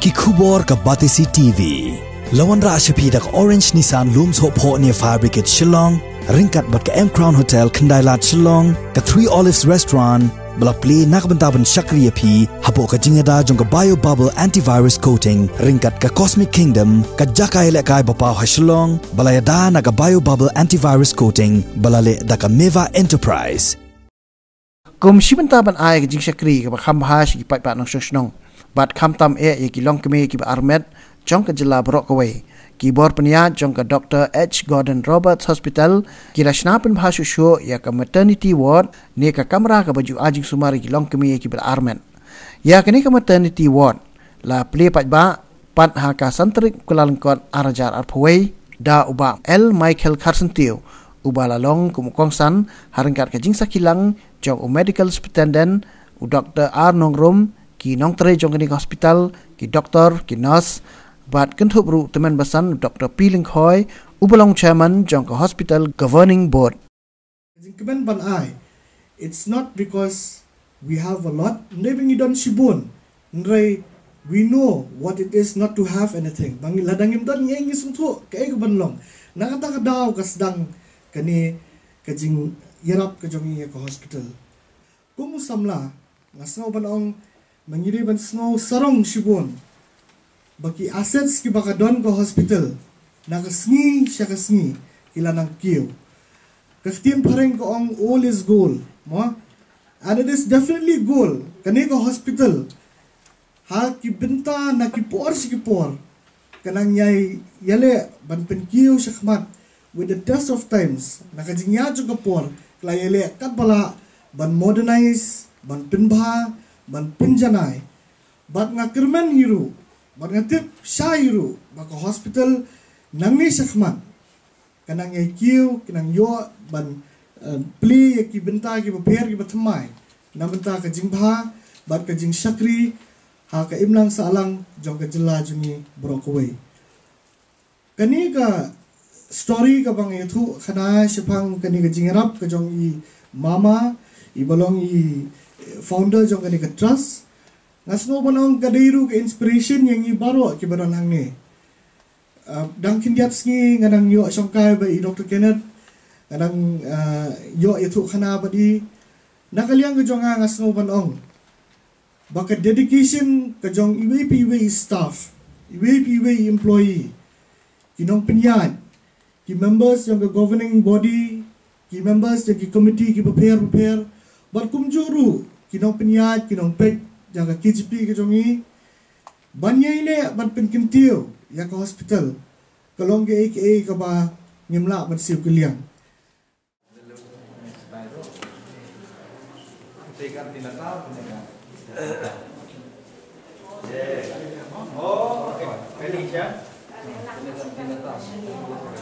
ki khubor ka batisi TV lawan ra shapi dak Orange Nissan Looms Hope Ho near Fabricate Shillong ringkat bat ka M Crown Hotel Kandailat Shillong ka Three Olives Restaurant bala play nakbentaban Shakriya P hapo ka jingada jong ka bio bubble antivirus coating ringkat ka Cosmic Kingdom ka jakai le kai bapa ha Shillong bala yada na ka bio bubble antivirus coating bala le da ka Meva Enterprise kum shibentaban ay ka jing Shakri ka khambha shi pai pa nang shoshnong bat kham tam ye ki long keme ki armet jong ka jila brok away ki bor penia jong ka Dr. H. Gordon Roberts Hospital ki Shna Pynbha show ya ka maternity ward ne ka kamera ka baju ajing sumari ki long keme ki armet ya ka ni ka maternity ward la play pat ba pat ha ka santrik kulalangkot arajar arpaway da uba L. Michael Carsentiu uba lalong kumukong san haringkat ka jing sakilang jong medical superintendent u Dr. R. Nongrum ki nong tre jong ni hospital ki doktor ki nurse bat kentup ru teman basan Dr. P. Linghoy ubalong chairman jong ka hospital governing board jingkeban ban ai it's not because we have a lot living idon shibun ndrai we know what it is not to have anything bang ladangim don ngi sungtho ka ek banlong nakata ka daw kasdang kani kajing yarap ka jong ka hospital kumu samla ngasno banong mangiri ban snow sarong shibun baki assets ki baka don ko hospital nakasngi siya kasngi ila ng kiyo kaktim pareng ko ang all is goal mo and it is definitely goal kani ko hospital ha ki benta na ki por si ki por kanang yay yale ban pen kiyo siya kmat with the test of times nakajingya jo ka por klayele kat bala ban modernize ban Pynbha ban pinjanai bat nga kirman hiru bat nga tip sha hiru baka hospital nangni sakman kanang yai kiu kanang yo ban pli ki benta ki paper ki batmai na benta ka jingpha bat ka jing Shakri ha ka imlang sa alang jong ka jilla jungi brokaway kani ka story ka bang yathu khana shipang kani ka jingrap ka jong I mama I balong I founder jong kani ka trust ngasno banong kadairu ka inspiration yang I baro ki baran hangne dang kindiat sngi nganang yo songkai ba I Dr. Kenneth nganang yo itu khana badi nakaliang ka jong ngasno banong baka dedication ka jong iwi staff iwi employee kinong pinyat ki members yang ka governing body ki members yang ki committee ki prepare bar kumjuru kinong pinyat kinong pek jaga KGP ke jongi banyai le ban penkintiu ya ka hospital kalong ke aka ka ba ngimla ban siu kiliang Oh, okay. Felicia.